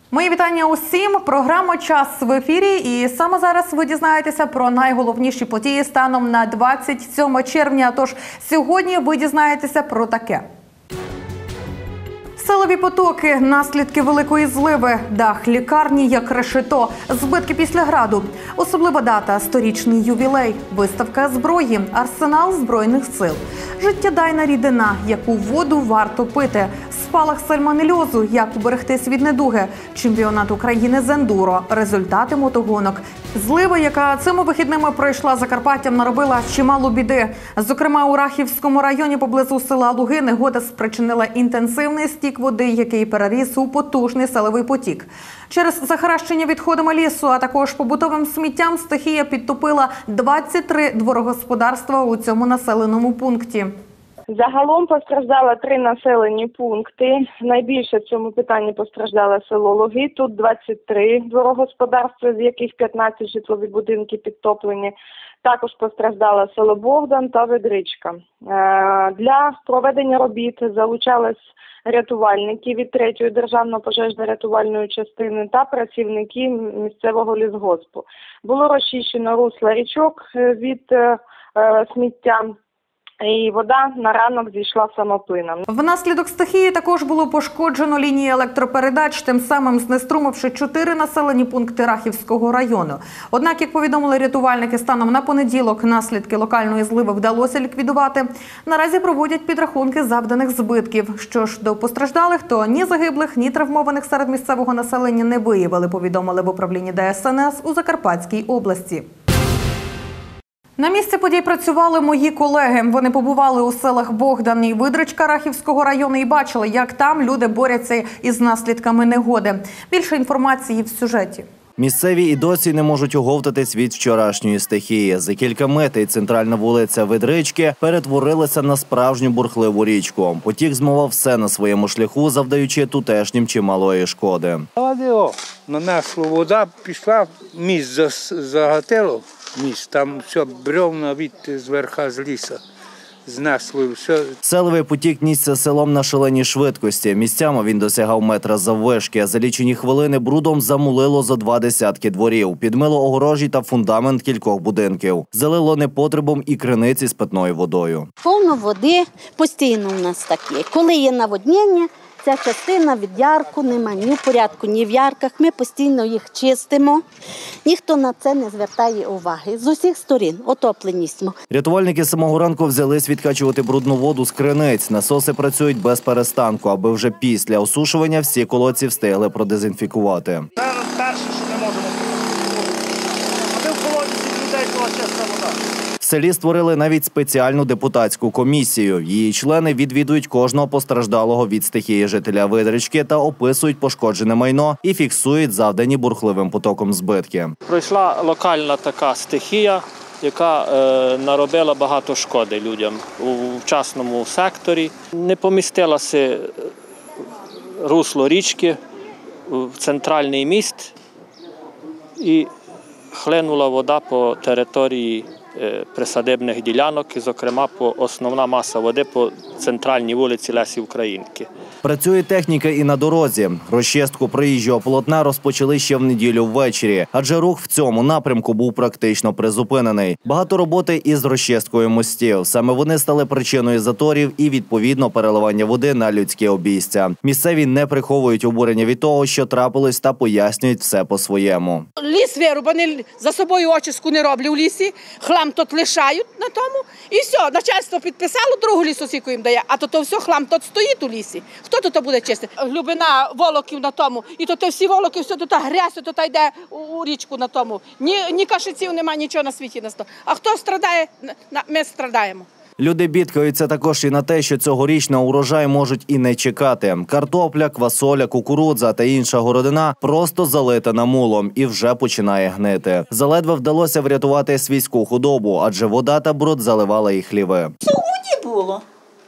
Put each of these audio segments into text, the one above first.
Мої вітання усім. Програма «Час» в ефірі. І саме зараз ви дізнаєтеся про найголовніші події станом на 27 червня. Тож сьогодні ви дізнаєтеся про таке. Селові потоки, наслідки великої зливи, дах лікарні як решето, збитки після граду. Особлива дата – 100-річний ювілей, виставка зброї, арсенал Збройних сил. Життєдайна рідина, яку воду варто пити, спалах сальмонельозу, як уберегтись від недуги, чемпіонат України з ендуро, результати мотогонок. Злива, яка цими вихідними пройшла Закарпаттям, наробила чимало біди. Зокрема, у Рахівському районі поблизу села Луги негода спричинила інтенсивний стік води, який переріс у потужний селовий потік. Через захаращення відходами лісу, а також побутовим сміттям стихія підтопила 23 дворогосподарства у цьому населеному пункті. Загалом постраждало 3 населені пункти. Найбільше в цьому питанні постраждало село Луги. Тут 23 дворогосподарства, з яких 15 житлові будинки підтоплені. Також постраждало село Богдан та Ведричка. Для проведення робіт залучались рятувальники від 3-ї державної пожежно-рятувальної частини та працівники місцевого лісгоспу. Було розчищено русла річок від сміття. І вода на ранок зійшла самоплином. Внаслідок стихії також було пошкоджено лінії електропередач, тим самим знеструмивши 4 населені пункти Рахівського району. Однак, як повідомили рятувальники, станом на понеділок наслідки локальної зливи вдалося ліквідувати. Наразі проводять підрахунки завданих збитків. Що ж до постраждалих, то ні загиблих, ні травмованих серед місцевого населення не виявили, повідомили в управлінні ДСНС у Закарпатській області. На місці подій працювали мої колеги. Вони побували у селах Богдан і Видричка Рахівського району і бачили, як там люди борються із наслідками негоди. Більше інформації в сюжеті. Місцеві і досі не можуть оговтатись від вчорашньої стихії. За кілька метрів центральна вулиця Видрички перетворилася на справжню бурхливу річку. Потік змивав все на своєму шляху, завдаючи тутешнім чималої шкоди. Нанесла вода, пішла, міст загатило. Там все бревна від зверха з лісу знесло. Все. Селовий потік нісся селом на шаленій швидкості. Місцями він досягав метра заввишки. За лічені хвилини брудом замулило зо 2 десятки дворів. Підмило огорожі та фундамент кількох будинків. Залило непотребом і криниці з питною водою. Повно води постійно у нас таке. Коли є наводнення, ця частина від ярку немає ні в порядку, ні в ярках. Ми постійно їх чистимо. Ніхто на це не звертає уваги. З усіх сторін отопленість. Рятувальники з самого ранку взялись відкачувати брудну воду з криниць. Насоси працюють без перестанку, аби вже після осушування всі колодці встигли продезінфікувати. Це перше, що ми можемо. Аби в колодці людей була чиста вода. В селі створили навіть спеціальну депутатську комісію. Її члени відвідують кожного постраждалого від стихії жителя Видрички та описують пошкоджене майно і фіксують завдані бурхливим потоком збитки. Пройшла локальна така стихія, яка наробила багато шкоди людям у частному секторі. Не помістилося русло річки в центральний міст і хлинула вода по території присадибних ділянок, і, зокрема, основна маса води по центральній вулиці Лесі Українки. Працює техніка і на дорозі. Розчистку проїжджого полотна розпочали ще в неділю ввечері, адже рух в цьому напрямку був практично призупинений. Багато роботи із розчисткою мостів. Саме вони стали причиною заторів і, відповідно, переливання води на людське обійстя. Місцеві не приховують обурення від того, що трапилось, та пояснюють все по-своєму. Ліс вирубаний, за собою очистку не роблять у лісі, хлам тут лишають на тому, і все, начальство підписало, другу лісосіку їм дає, а то все хлам тут стоїть у лісі. Хто тут буде чистити? Глибина волоків на тому, і то всі волоки, все тут грязь, тут йде у річку на тому. Ні кашиців немає, нічого на світі. А хто страдає, ми страдаємо. Люди бідкаються також і на те, що цьогоріч на урожай можуть і не чекати. Картопля, квасоля, кукурудза та інша городина просто залита намулом і вже починає гнити. Заледве вдалося врятувати свійську худобу, адже вода та бруд заливала їх хліви. Все у воді було.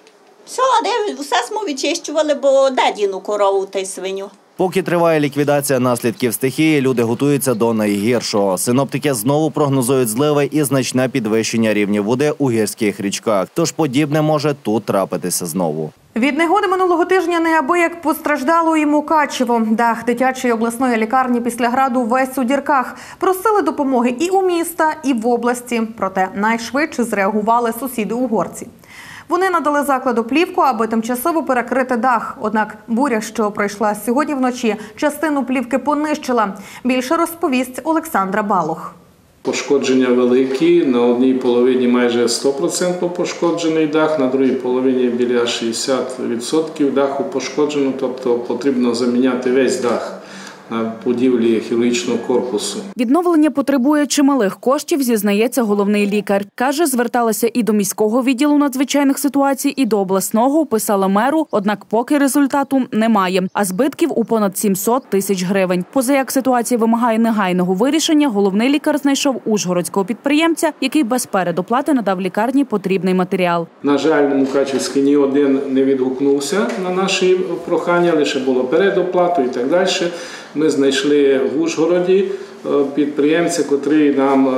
Все ми відчищували, бо де діну корову та й свиню. Поки триває ліквідація наслідків стихії, люди готуються до найгіршого. Синоптики знову прогнозують зливи і значне підвищення рівня води у гірських річках. Тож подібне може тут трапитися знову. Від негоди минулого тижня неабияк постраждало і Мукачево. Дах дитячої обласної лікарні після граду весь у дірках. Просили допомоги і у міста, і в області. Проте найшвидше зреагували сусіди-угорці. Вони надали закладу плівку, аби тимчасово перекрити дах. Однак буря, що пройшла сьогодні вночі, частину плівки понищила. Більше розповість Олександра Балох. Пошкодження великі, на одній половині майже 100% пошкоджений дах, на другій половині біля 60% даху пошкоджено, тобто потрібно заміняти весь дах на будівлі хірургічного корпусу. Відновлення потребує чималих коштів, зізнається головний лікар. Каже, зверталася і до міського відділу надзвичайних ситуацій, і до обласного, писала меру, однак поки результату немає. А збитків у понад 700 тисяч гривень. Позаяк ситуація вимагає негайного вирішення, головний лікар знайшов ужгородського підприємця, який без передоплати надав лікарні потрібний матеріал. На жаль, Мукачевський ні один не відгукнувся на наші прохання, лише було передоплату і так далі. Ми знайшли в Ужгороді підприємця, котрий нам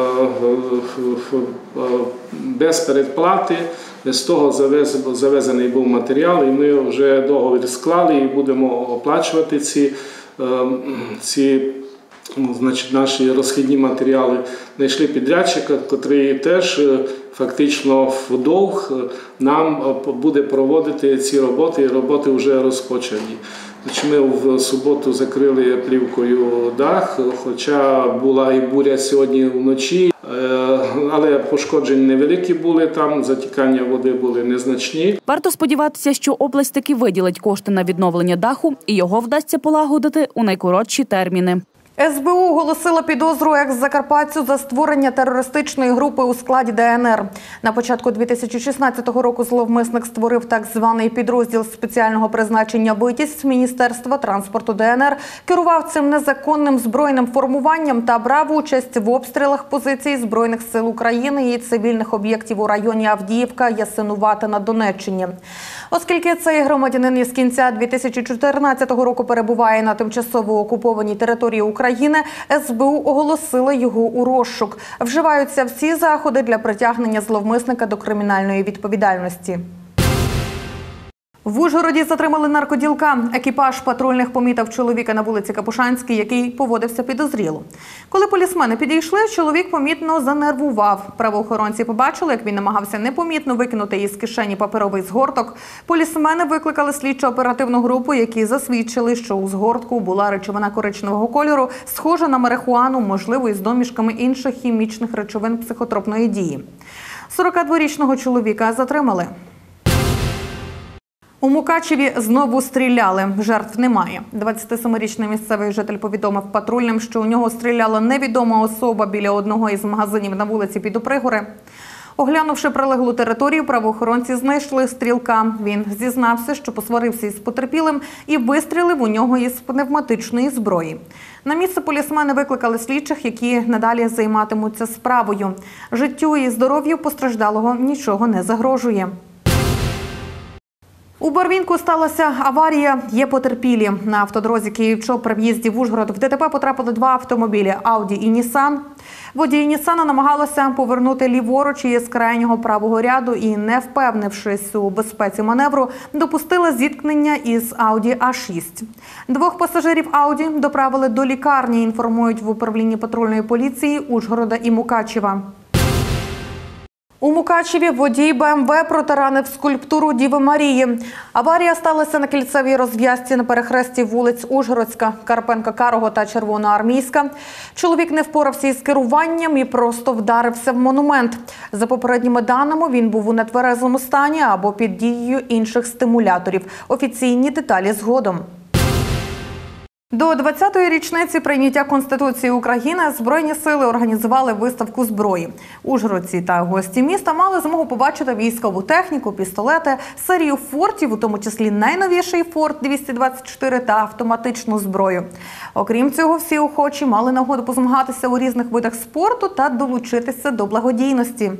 без передплати, з того завезений був матеріал, і ми вже договір склали і будемо оплачувати ці наші розхідні матеріали. Знайшли підрядчика, котрий теж фактично вдовг нам буде проводити ці роботи, і роботи вже розпочаті. Ми в суботу закрили плівкою дах, хоча була і буря сьогодні вночі, але пошкоджень невеликі були там, затікання води були незначні. Варто сподіватися, що область таки виділить кошти на відновлення даху і його вдасться полагодити у найкоротші терміни. СБУ оголосила підозру екс-закарпатцю за створення терористичної групи у складі ДНР. На початку 2016 року зловмисник створив так званий підрозділ спеціального призначення «Витязь» Міністерства транспорту ДНР, керував цим незаконним збройним формуванням та брав участь в обстрілах позицій Збройних сил України і цивільних об'єктів у районі Авдіївка, Ясинувата на Донеччині. Оскільки цей громадянин із кінця 2014 року перебуває на тимчасово окупованій території України, СБУ оголосила його у розшук. Вживаються всі заходи для притягнення зловмисника до кримінальної відповідальності. В Ужгороді затримали наркоділка. Екіпаж патрульних помітив чоловіка на вулиці Капушанській, який поводився підозріло. Коли полісмени підійшли, чоловік помітно занервував. Правоохоронці побачили, як він намагався непомітно викинути із кишені паперовий згорток. Полісмени викликали слідчо-оперативну групу, які засвідчили, що у згортку була речовина коричневого кольору, схожа на марихуану, можливо, із домішками інших хімічних речовин психотропної дії. 42-річного чоловіка затримали. У Мукачеві знову стріляли. Жертв немає. 27-річний місцевий житель повідомив патрульним, що у нього стріляла невідома особа біля одного із магазинів на вулиці Підопригори. Оглянувши прилеглу територію, правоохоронці знайшли стрілка. Він зізнався, що посварився із потерпілим і вистрілив у нього із пневматичної зброї. На місце полісмени викликали слідчих, які надалі займатимуться справою. Життю і здоров'ю постраждалого нічого не загрожує. У Барвінку сталася аварія, є потерпілі. На автодорозі Київ-Чоп при в'їзді в Ужгород в ДТП потрапили два автомобілі – Ауді і Нісан. Водій Нісана намагалися повернути ліворуч із крайнього правого ряду і, не впевнившись у безпеці маневру, допустили зіткнення із Ауді А6. Двох пасажирів Ауді доправили до лікарні, інформують в управлінні патрульної поліції Ужгорода і Мукачева. У Мукачеві водій БМВ протаранив скульптуру Діви Марії. Аварія сталася на кільцевій розв'язці на перехресті вулиць Ужгородська, Карпенка-Карого та Червоноармійська. Чоловік не впорався із керуванням і просто вдарився в монумент. За попередніми даними, він був у нетверезому стані або під дією інших стимуляторів. Офіційні деталі згодом. До 20-ї річниці прийняття Конституції України Збройні сили організували виставку зброї. Ужгородці та гості міста мали змогу побачити військову техніку, пістолети, серію фортів, у тому числі найновіший Форт-224 та автоматичну зброю. Окрім цього, всі охочі мали нагоду позмагатися у різних видах спорту та долучитися до благодійності.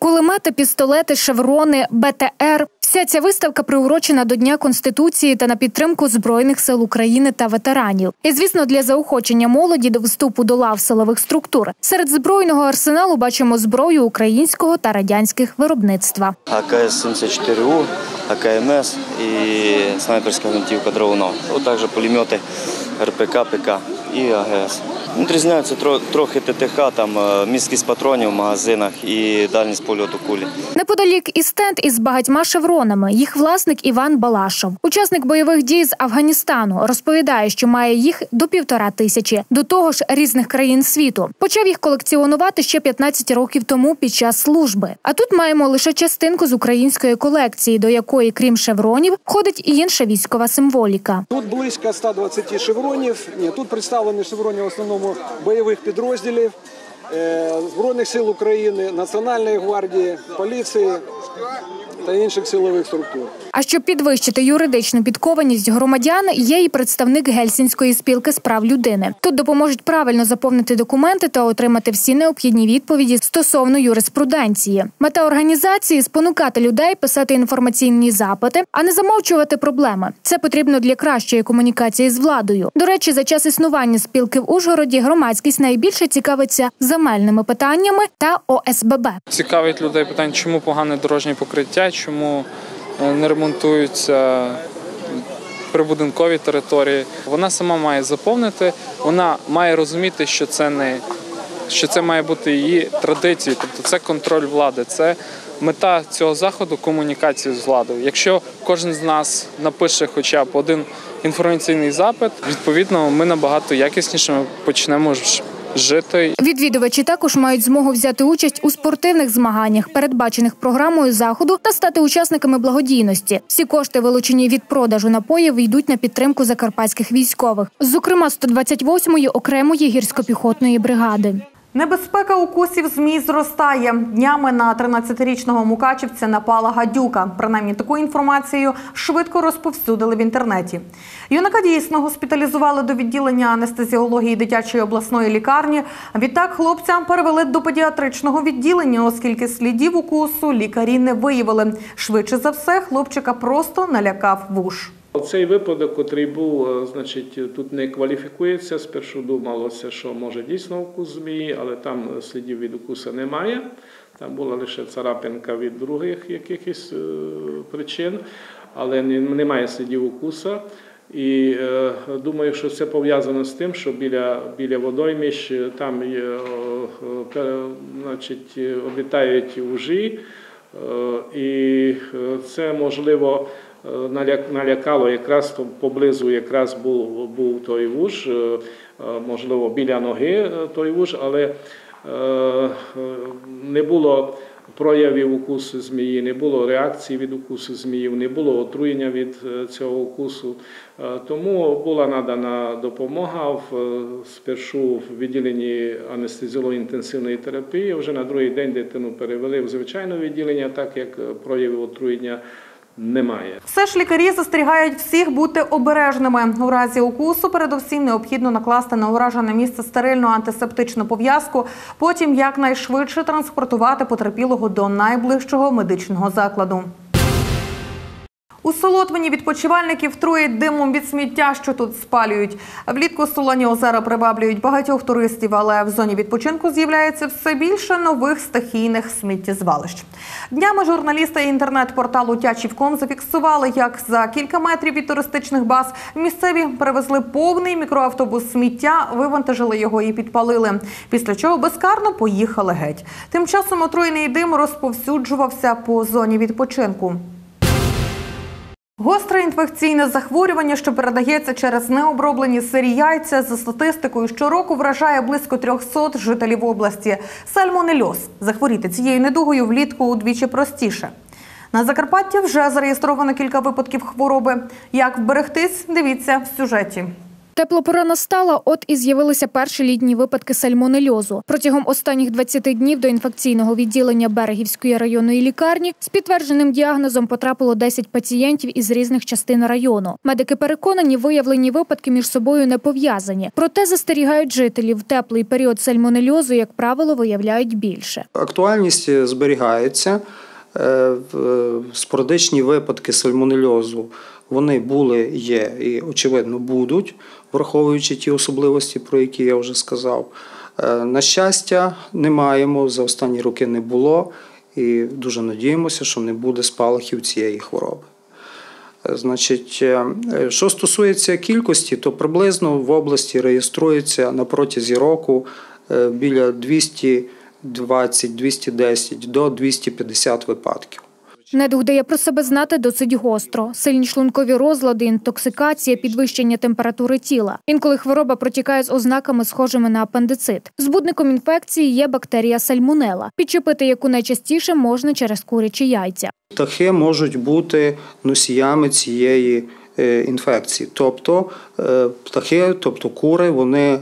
Кулемети, пістолети, шеврони, БТР – вся ця виставка приурочена до Дня Конституції та на підтримку Збройних сил України та ветеранів. І, звісно, для заохочення молоді до вступу до лав силових структур. Серед збройного арсеналу бачимо зброю українського та радянських виробництва. АКС-74У, АКМС і снайперська гвинтівка «Драгунов». Також пулемети РПК, ПК і АГС. Відрізняються трохи ТТХ, там місткість патронів в магазинах і дальність польоту кулі. Неподалік і стенд із багатьма шевронами. Їх власник Іван Балашов. Учасник бойових дій з Афганістану. Розповідає, що має їх до 1500. До того ж, різних країн світу. Почав їх колекціонувати ще 15 років тому під час служби. А тут маємо лише частинку з української колекції, до якої, крім шевронів, входить і інша військова символіка. Тут близько 120 шевронів. Тут представлені шеврони в основному бойових підрозділів, Збройних сил України, Національної гвардії, поліції та інших силових структур. А щоб підвищити юридичну підкованість громадян, є і представник Гельсінської спілки з прав людини. Тут допоможуть правильно заповнити документи та отримати всі необхідні відповіді стосовно юриспруденції. Мета організації – спонукати людей писати інформаційні запити, а не замовчувати проблеми. Це потрібно для кращої комунікації з владою. До речі, за час існування спілки в Ужгороді громадськість найбільше цікавиться земельними питаннями та ОСББ. Цікавить людей питання, чому погане дорожнє покриття, чому не ремонтуються прибудинкові території. Вона сама має заповнити, вона має розуміти, що це має бути її традицією, тобто це контроль влади, це мета цього заходу – комунікація з владою. Якщо кожен з нас напише хоча б один інформаційний запит, відповідно, ми набагато якісніше почнемо жити. Відвідувачі також мають змогу взяти участь у спортивних змаганнях, передбачених програмою заходу, та стати учасниками благодійності. Всі кошти, вилучені від продажу напоїв, йдуть на підтримку закарпатських військових, зокрема 128-ї окремої гірсько-піхотної бригади. Небезпека укусів змій зростає. Днями на 13-річного мукачівця напала гадюка. Принаймні, таку інформацію швидко розповсюдили в інтернеті. Юнака дійсно госпіталізували до відділення анестезіології дитячої обласної лікарні. Відтак хлопця перевели до педіатричного відділення, оскільки слідів укусу лікарі не виявили. Швидше за все, хлопчика просто налякав вуш. Цей випадок, який був, тут не кваліфікується. Спершу думалося, що може дійсно укус змії, але там слідів від укусу немає. Там була лише царапинка від других якихось причин, але немає слідів укусу. І думаю, що це пов'язано з тим, що біля водоймищ там обітають вужі, і це можливо налякало, якраз поблизу якраз був той вуж, можливо, біля ноги той вуж, але не було проявів укусу змії, не було реакції від укусу зміїв, не було отруєння від цього укусу. Тому була надана допомога спершу в відділенні анестезіології інтенсивної терапії, вже на другий день дитину перевели в звичайне відділення, так як проявів отруєння немає. Все ж лікарі застерігають всіх бути обережними. У разі укусу передусім необхідно накласти на уражене місце стерильну антисептичну пов'язку, потім якнайшвидше транспортувати потерпілого до найближчого медичного закладу. У Солотвині відпочивальників труїть димом від сміття, що тут спалюють. Влітку солоні озера приваблюють багатьох туристів, але в зоні відпочинку з'являється все більше нових стихійних сміттєзвалищ. Днями журналісти інтернет-порталу Тячів.ком зафіксували, як за кілька метрів від туристичних баз місцеві перевезли повний мікроавтобус сміття, вивантажили його і підпалили, після чого безкарно поїхали геть. Тим часом отруєний дим розповсюджувався по зоні відпочинку. Гостре інфекційне захворювання, що передається через необроблені сирі яйця, за статистикою щороку вражає близько 300 жителів області. Сальмонельоз. Захворіти цією недугою влітку удвічі простіше. На Закарпатті вже зареєстровано кілька випадків хвороби. Як вберегтись, дивіться в сюжеті. Теплопора настала, от і з'явилися перші літні випадки сальмонельозу. Протягом останніх 20 днів до інфекційного відділення Берегівської районної лікарні з підтвердженим діагнозом потрапило 10 пацієнтів із різних частин району. Медики переконані, виявлені випадки між собою не пов'язані. Проте застерігають жителів, в теплий період сальмонельозу, як правило, виявляють більше. Актуальність зберігається. Спорадичні випадки сальмонельозу вони були, є і, очевидно, будуть, враховуючи ті особливості, про які я вже сказав. На щастя, не маємо, за останні роки не було і дуже надіємося, що не буде спалахів цієї хвороби. Значить, що стосується кількості, то приблизно в області реєструється на протязі року біля 220-210 до 250 випадків. Недуг дає про себе знати досить гостро. Сильні шлункові розлади, інтоксикація, підвищення температури тіла. Інколи хвороба протікає з ознаками, схожими на апендицит. Збудником інфекції є бактерія сальмонела, підчепити яку найчастіше можна через курячі яйця. Птахи можуть бути носіями цієї інфекції. Тобто птахи, тобто кури, вони,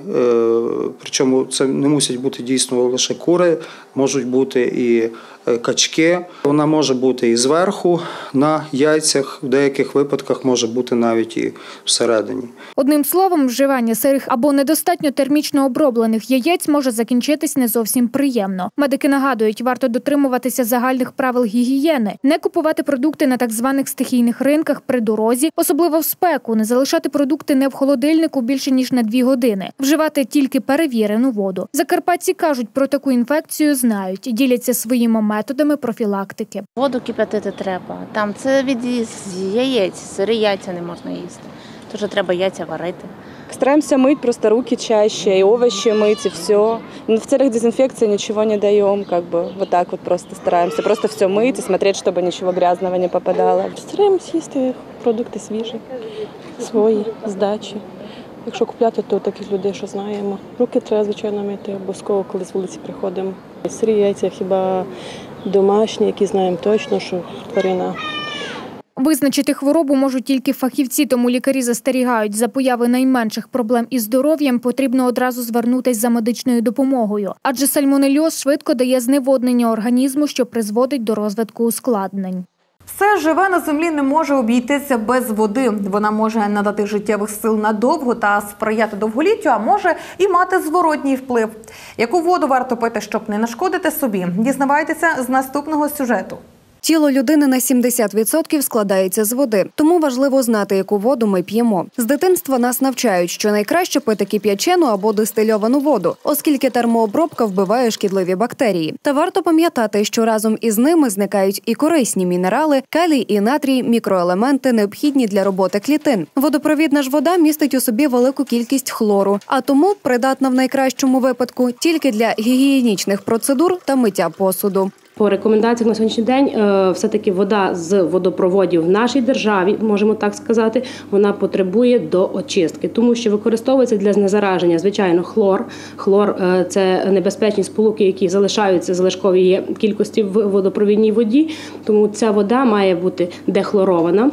причому це не мусять бути дійсно лише кури, можуть бути і качки. Вона може бути і зверху на яйцях, в деяких випадках може бути навіть і всередині. Одним словом, вживання сирих або недостатньо термічно оброблених яєць може закінчитись не зовсім приємно. Медики нагадують, варто дотримуватися загальних правил гігієни, не купувати продукти на так званих стихійних ринках при дорозі, особливо в спеку, не залишати продукти не в холодильнику більше ніж на 2 години, вживати тільки перевірену воду. Закарпатці кажуть, про таку інфекцію знають і діляться своїми методами профілактики. Воду кип'ятити треба. Там це від яєць, сирі яйця не можна їсти. Тож треба яйця варити. Стараемся мыть просто руки чаще, и овощи мыть, и все. Но в целях дезинфекции ничего не даем, вот так вот просто стараемся. Просто все мыть и смотреть, чтобы ничего грязного не попадало. Стараємося їсти продукти свіжі, свої, з дачі. Якщо купляти, то таких людей, що знаємо. Руки треба, звичайно, мити обов'язково, коли з вулиці приходимо. Сирі яйця хіба домашні, які знаємо точно, що тварина. Визначити хворобу можуть тільки фахівці, тому лікарі застерігають, за появи найменших проблем із здоров'ям потрібно одразу звернутися за медичною допомогою. Адже сальмонельоз швидко дає зневоднення організму, що призводить до розвитку ускладнень. Все живе на землі не може обійтися без води. Вона може надати життєвих сил надовго та сприяти довголіттю, а може і мати зворотній вплив. Яку воду варто пити, щоб не нашкодити собі? Дізнавайтеся з наступного сюжету. Тіло людини на 70% складається з води, тому важливо знати, яку воду ми п'ємо. З дитинства нас навчають, що найкраще пити кип'ячену або дистильовану воду, оскільки термообробка вбиває шкідливі бактерії. Та варто пам'ятати, що разом із ними зникають і корисні мінерали, калій і натрій, мікроелементи, необхідні для роботи клітин. Водопровідна ж вода містить у собі велику кількість хлору, а тому придатна в найкращому випадку тільки для гігієнічних процедур та миття посуду. По рекомендаціях на сьогоднішній день все-таки вода з водопроводів в нашій державі, можемо так сказати, вона потребує до очистки, тому що використовується для знезараження, звичайно, хлор. Хлор – це небезпечні сполуки, які залишаються залишковій кількості в водопровідній воді, тому ця вода має бути дехлорована.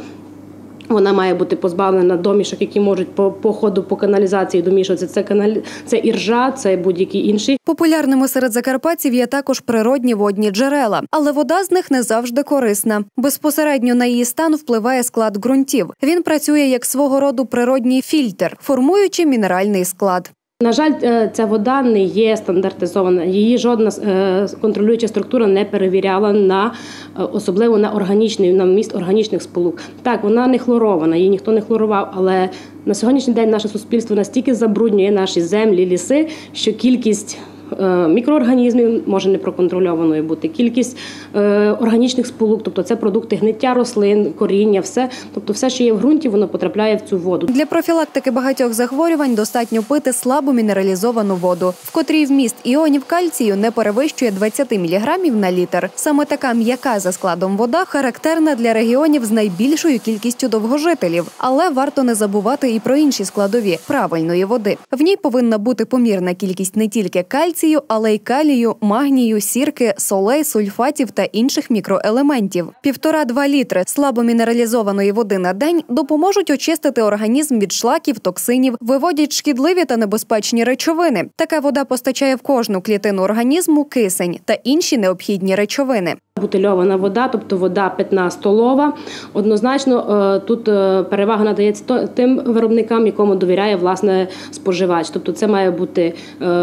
Вона має бути позбавлена домішок, які можуть по ходу по каналізації домішуватися. Це іржа, це будь-які інші. Популярними серед закарпатців є також природні водні джерела. Але вода з них не завжди корисна. Безпосередньо на її стан впливає склад ґрунтів. Він працює як свого роду природній фільтр, формуючи мінеральний склад. На жаль, ця вода не є стандартизована. Її жодна контролююча структура не перевіряла особливо на вміст органічних сполук. Так, вона не хлорована, її ніхто не хлорував, але на сьогоднішній день наше суспільство настільки забруднює наші землі, ліси, що кількість мікроорганізмів може непроконтрольованою бути. Кількість органічних сполук, тобто це продукти гниття рослин, коріння, все, що є в ґрунті, воно потрапляє в цю воду. Для профілактики багатьох захворювань достатньо пити слабо мінералізовану воду, в котрій вміст іонів кальцію не перевищує 20 мг на літр. Саме така м'яка за складом вода характерна для регіонів з найбільшою кількістю довгожителів. Але варто не забувати і про інші складові правильної води. В ній повинна бути помірна кількість не тільки кальцію, кальцію, але й калію, магнію, сірки, солей, сульфатів та інших мікроелементів. 1,5-2 літри слабомінералізованої води на день допоможуть очистити організм від шлаків, токсинів, виводять шкідливі та небезпечні речовини. Така вода постачає в кожну клітину організму кисень та інші необхідні речовини. Бутильована вода, тобто вода питна столова, однозначно тут перевага надається тим виробникам, якому довіряє власне споживач. Тобто це має бути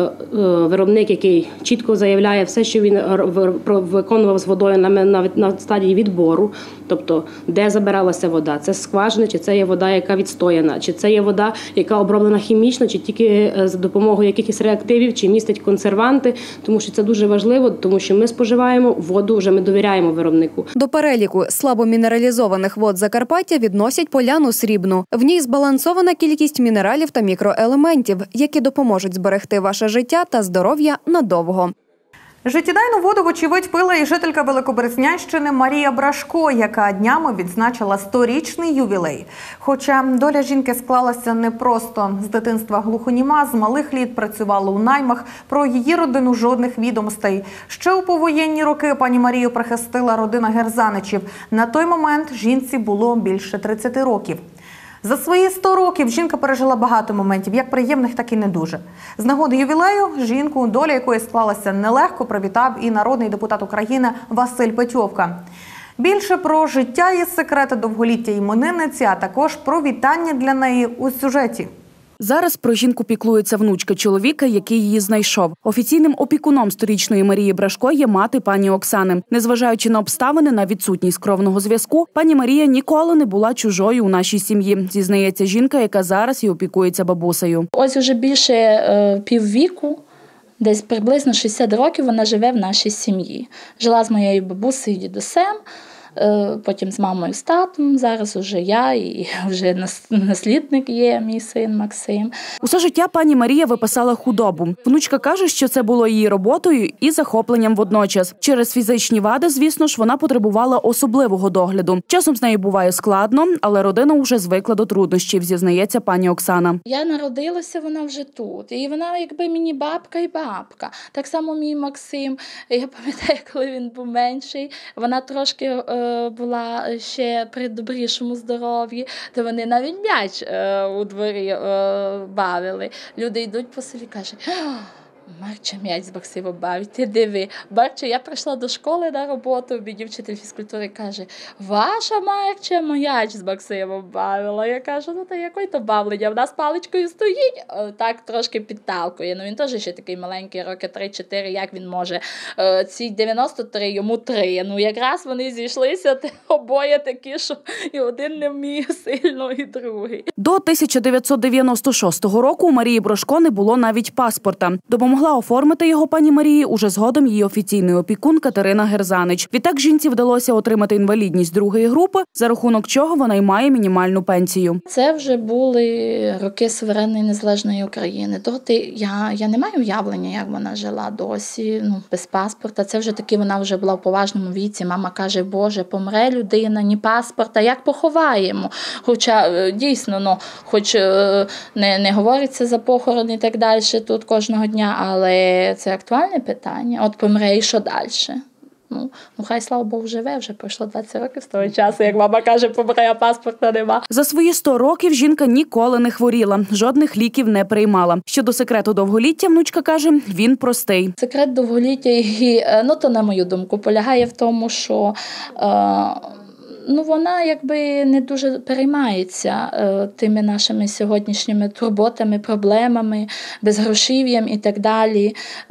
виробник, який чітко заявляє все, що він виконував з водою на стадії відбору, тобто де забиралася вода, це скважина, чи це є вода, яка відстояна, чи це є вода, яка оброблена хімічно, чи тільки за допомогою якихось реактивів, чи містить консерванти, тому що це дуже важливо, тому що ми споживаємо воду, вже ми довіряємо виробнику. До переліку слабомінералізованих вод Закарпаття відносять Поляну Срібну. В ній збалансована кількість мінералів та мікроелементів, які допоможуть зберегти ваше життя та здоров'я надовго. Життєдайну воду, вочевидь, пила і жителька Великобреснянщини Марія Брашко, яка днями відзначила 100-річний ювілей. Хоча доля жінки склалася непросто. З дитинства глухоніма, з малих літ працювала у наймах, про її родину жодних відомостей. Ще у повоєнні роки пані Марію прихистила родина Герзаничів. На той момент жінці було більше 30 років. За свої 100 років жінка пережила багато моментів, як приємних, так і не дуже. З нагоди ювілею жінку, доля якої склалася нелегко, привітав і народний депутат України Василь Петьовка. Більше про життя і секрети довголіття іменинниці, а також про вітання для неї у сюжеті. Зараз про жінку піклується внучка чоловіка, який її знайшов. Офіційним опікуном 100-річної Марії Брашко є мати пані Оксани. Незважаючи на обставини, на відсутність кровного зв'язку, пані Марія ніколи не була чужою у нашій сім'ї, зізнається жінка, яка зараз і опікується бабусею. Ось уже більше піввіку, десь приблизно 60 років вона живе в нашій сім'ї. Жила з моєю бабусею і дідусем, потім з мамою, з татом, зараз уже я і вже наслідник є, мій син Максим. Усе життя пані Марія випасала худобу. Внучка каже, що це було її роботою і захопленням водночас. Через фізичні вади, звісно ж, вона потребувала особливого догляду. Часом з нею буває складно, але родина вже звикла до труднощів, зізнається пані Оксана. Я народилася, вона вже тут. І вона якби мені бабка і бабка. Так само мій Максим. Я пам'ятаю, коли він був менший, вона трошки була ще при добрішому здоров'ї, то вони навіть м'яч у дворі бавили. Люди йдуть по селі, кажуть: Марча м'яч з Максимом бавить, ти диви. Марча, я прийшла до школи на роботу, мені вчитель фізкультури каже: ваша Марча м'яч з Максимом бавила. Я кажу: ну та який то бавлення, вона з паличкою стоїть, так трошки підталкує. Ну він теж ще такий маленький, роки 3-4, як він може. Ці 93, йому 3. Ну якраз вони зійшлися, обоє такі, що і один не вміє сильно, і другий. До 1996 року у Марії Брашко не було навіть паспорта. Допомогла оформити його пані Марії уже згодом її офіційний опікун Катерина Герзанич. Відтак жінці вдалося отримати інвалідність другої групи, за рахунок чого вона й має мінімальну пенсію. Це вже були роки суверенної незалежної України. Доти я не маю уявлення, як вона жила досі, без паспорта. Це вже таки вона вже була в поважному віці. Мама каже: Боже, помре людина, ні паспорта, як поховаємо? Хоча дійсно, хоч не говориться за похорон і так далі тут кожного дня, але це актуальне питання. От помре і що далі? Ну, хай, слава Богу, живе, вже пройшло 20 років з того часу, як мама каже, помре, а паспорта нема. За свої 100 років жінка ніколи не хворіла, жодних ліків не приймала. Щодо секрету довголіття, внучка каже, він простий. Секрет довголіття, то на мою думку, полягає в тому, що вона якби не дуже переймається тими нашими сьогоднішніми турботами, проблемами, безгрошів'ям і так далі.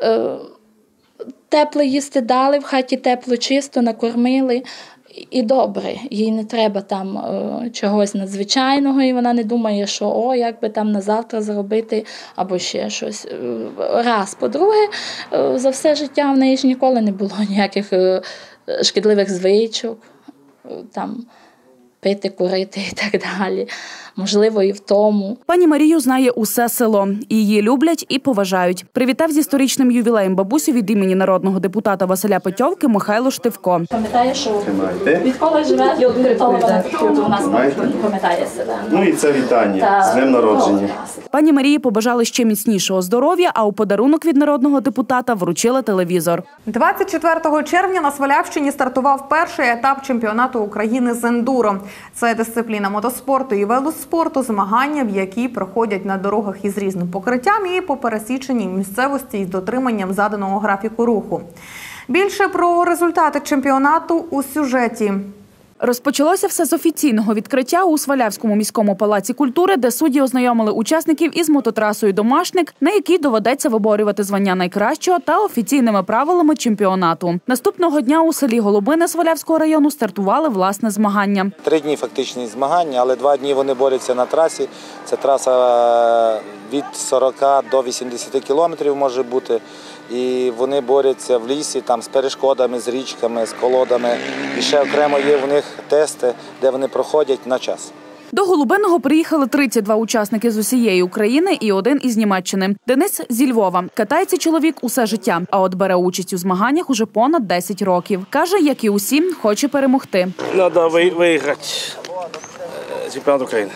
Тепло їсти дали, в хаті тепло, чисто, накормили. І добре, їй не треба там чогось надзвичайного, і вона не думає, що як би там на завтра заробити або ще щось. Раз. По-друге, за все життя в неї ж ніколи не було ніяких шкідливих звичок. Там пити, курити і так далі. Можливо, і в тому. Пані Марію знає усе село. Її люблять і поважають. Привітав зі сторічним ювілеєм бабусю від імені народного депутата Василя Петьовки Михайло Штивко. Пам'ятаєш, що відколи живе, у нас пам'ятає себе. Ну і це вітання з днем народження. Пані Марії побажали ще міцнішого здоров'я, а у подарунок від народного депутата вручили телевізор. 24 червня на Свалявщині стартував перший етап чемпіонату України з ендуро. Це дисципліна мотоспорту і велоспорту, змагання, в які проходять на дорогах із різним покриттям і по пересіченій місцевості із дотриманням заданого графіку руху. Більше про результати чемпіонату у сюжеті. Розпочалося все з офіційного відкриття у Свалявському міському палаці культури, де судді ознайомили учасників із мототрасою «Домашник», на якій доведеться виборювати звання найкращого, та офіційними правилами чемпіонату. Наступного дня у селі Голубине Свалявського району стартували власне змагання. 3 дні фактичні змагання, але 2 дні вони борються на трасі. Це траса від 40 до 80 кілометрів може бути. І вони борються в лісі там з перешкодами, з річками, з колодами. І ще окремо є в них тести, де вони проходять на час. До Голубиного приїхали 32 учасники з усієї України і 1 із Німеччини. Денис зі Львова. Катається чоловік усе життя, а от бере участь у змаганнях уже понад 10 років. Каже, як і усі, хоче перемогти. Треба виграти чемпіонат України.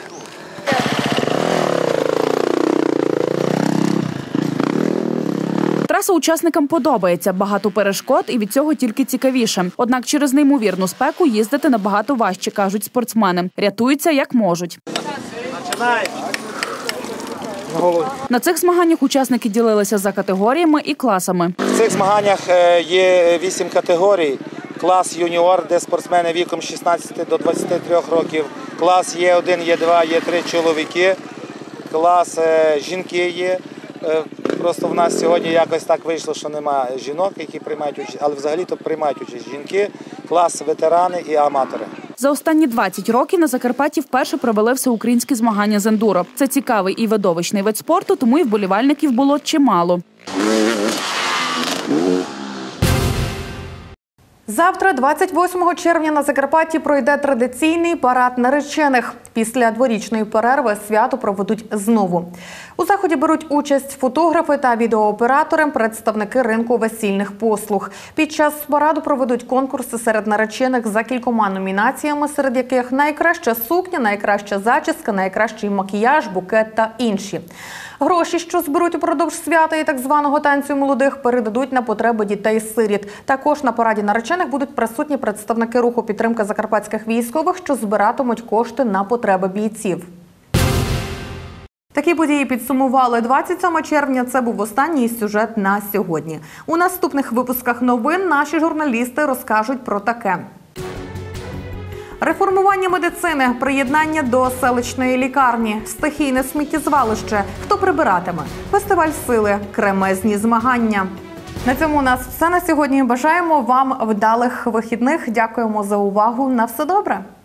Траса учасникам подобається, багато перешкод і від цього тільки цікавіше. Однак через неймовірну спеку їздити набагато важче, кажуть спортсмени. Рятуються як можуть. На цих змаганнях учасники ділилися за категоріями і класами. В цих змаганнях є 8 категорій. Клас юніор, де спортсмени віком 16 до 23 років. Клас Є1, Є2, Є3 чоловіки. Клас жінки є. Просто в нас сьогодні якось так вийшло, що немає жінок, які приймають участь, але взагалі-то приймають участь жінки, клас ветерани і аматори. За останні 20 років на Закарпатті вперше провели всеукраїнські змагання з ендуро. Це цікавий і видовищний вид спорту, тому і вболівальників було чимало. Завтра, 28 червня, на Закарпатті пройде традиційний парад наречених. Після дворічної перерви свято проведуть знову. У заході беруть участь фотографи та відеооператори, представники ринку весільних послуг. Під час параду проведуть конкурси серед наречених за кількома номінаціями, серед яких найкраща сукня, найкраща зачіска, найкращий макіяж, букет та інші. Гроші, що зберуть упродовж свята і так званого танцю молодих, передадуть на потреби дітей-сиріт. Також на параді наречених будуть присутні представники руху підтримки закарпатських військових, що збиратимуть кошти на потреби бійців. Такі події підсумували 27 червня. Це був останній сюжет на сьогодні. У наступних випусках новин наші журналісти розкажуть про таке. Реформування медицини, приєднання до селищної лікарні, стихійне сміттєзвалище, хто прибиратиме, фестиваль сили, кремезні змагання. На цьому у нас все на сьогодні. Бажаємо вам вдалих вихідних. Дякуємо за увагу. На все добре.